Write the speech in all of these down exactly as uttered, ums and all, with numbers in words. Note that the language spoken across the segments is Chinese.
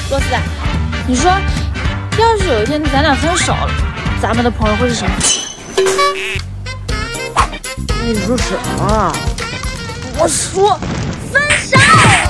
罗斯，你说，要是有一天咱俩分手了，咱们的朋友会是什么？ 你说什么啊？ 我说分手。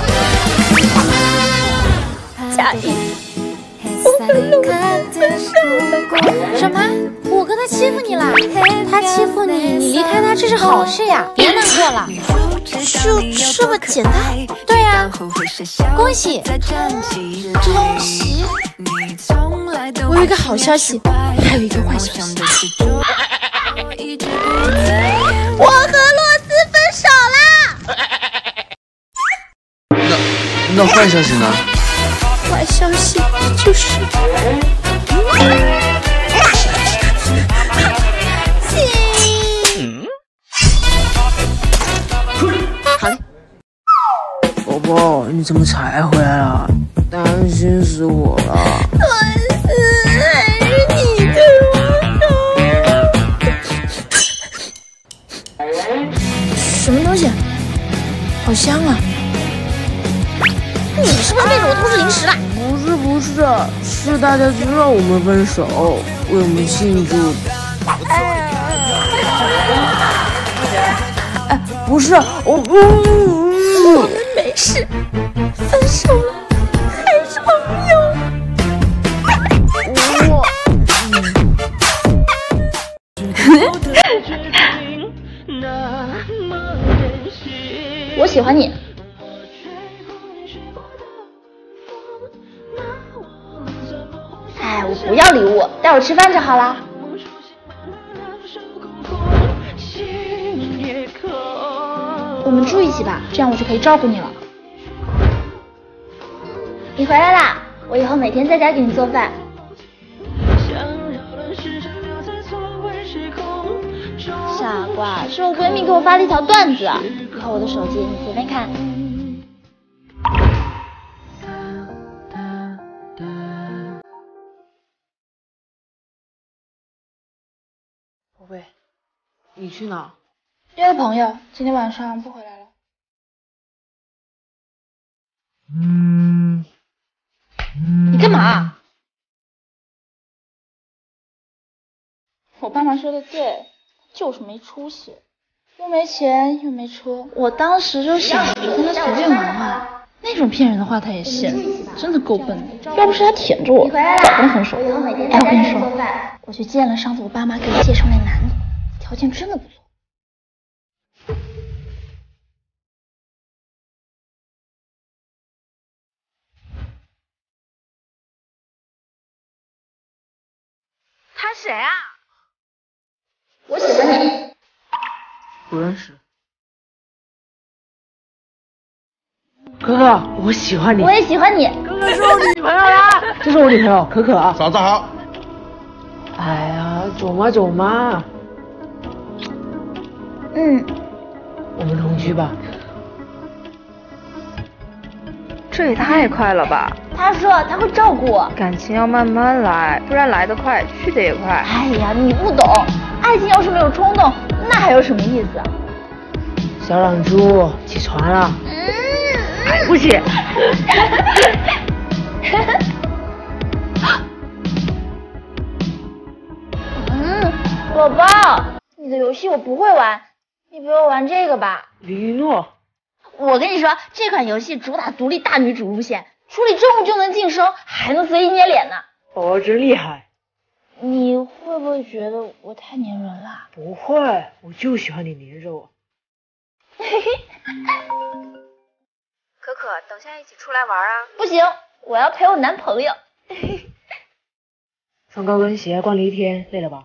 佳怡，我跟陆子分手了。什么？我跟他欺负你了？他欺负你，你离开他，这是好事呀，别难过了。就这么简单？对呀，恭喜！恭喜！我有一个好消息，还有一个坏消息。我和洛斯分手啦！ 那那坏消息呢？ 坏消息就是，好嘞。 宝宝，你怎么才回来了？担心死我了。 洛斯，还是你对我好。什么东西？好香啊！你是不是背着我偷吃零食了？ 不是不是，是大家知道我们分手，为我们庆祝。哎，不是，我不， 我们没事，分手了还是朋友。 我。 我喜欢你。哎，我不要礼物，带我吃饭就好啦。我们住一起吧，这样我就可以照顾你了。你回来啦，我以后每天在家给你做饭。傻瓜，是我闺蜜给我发了一条段子，以后我的手机你随便看。 宝贝，你去哪？ 约朋友，今天晚上不回来了。 嗯。 你干嘛？我爸妈说的对，就是没出息，又没钱又没车。我当时就想着跟他随便玩玩，那种骗人的话他也信，真的够笨的。要不是他舔着我，早跟他分手。哎，我跟你说，我去见了上次我爸妈给我介绍那男的，条件真的不错。他谁啊？我喜欢你。 不认识。哥哥，我喜欢你。 我也喜欢你。 哥哥是我女朋友啦！这是我女朋友可可啊。 嫂子好。 哎呀，走嘛走嘛。 嗯。 我们同居吧。 这也太快了吧！ 他说他会照顾我， 感情要慢慢来，不然来得快，去得也快。 哎呀，你不懂，爱情要是没有冲动，那还有什么意思啊？ 小懒猪，起床了。 嗯， 还不起？ 嗯，宝宝，你的游戏我不会玩，你陪我玩这个吧。 李一诺。 我跟你说，这款游戏主打独立大女主路线，处理任务就能晋升，还能随意捏脸呢。 宝宝真厉害。 你会不会觉得我太粘人了？ 不会，我就喜欢你粘着我。 可可，等下一起出来玩啊！ 不行，我要陪我男朋友。 穿高跟鞋逛了一天，累了吧？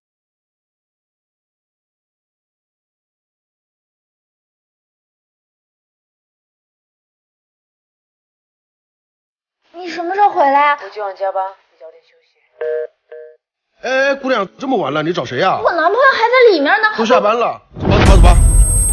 你什么时候回来啊？ 我今晚加班，你早点休息。 哎，姑娘，这么晚了，你找谁呀？ 我男朋友还在里面呢。 都下班了，走吧走吧走吧。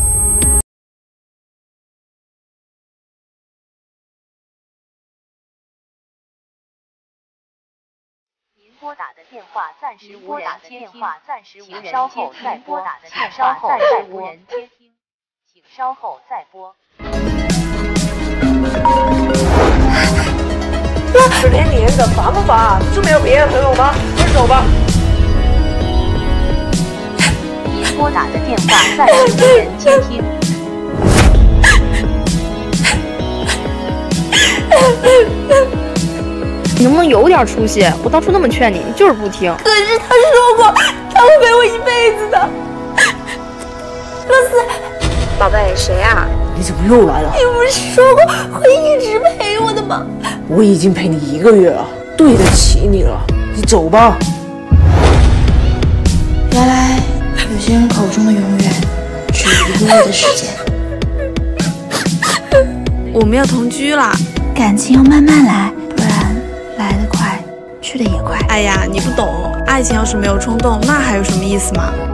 您拨打的电话暂时无人接听，请稍后再拨。请稍后再无人接听，请稍后再拨。 啊十天连着烦不烦？就没有别的朋友吗？分手吧。 您拨打的电话暂时无人接听。 你能不能有点出息？我当初那么劝你，你就是不听。 可是他说过他会陪我一辈子的。乐思， 宝贝，谁呀？ 你怎么又来了？ 你不是说过会一直陪我的吗？ 我已经陪你一个月了，对得起你了。你走吧。 原来有些人口中的永远，只有一个月的时间。 我们要同居了， 感情要慢慢来，不然来得快，去得也快。 哎呀，你不懂，爱情要是没有冲动，那还有什么意思嘛？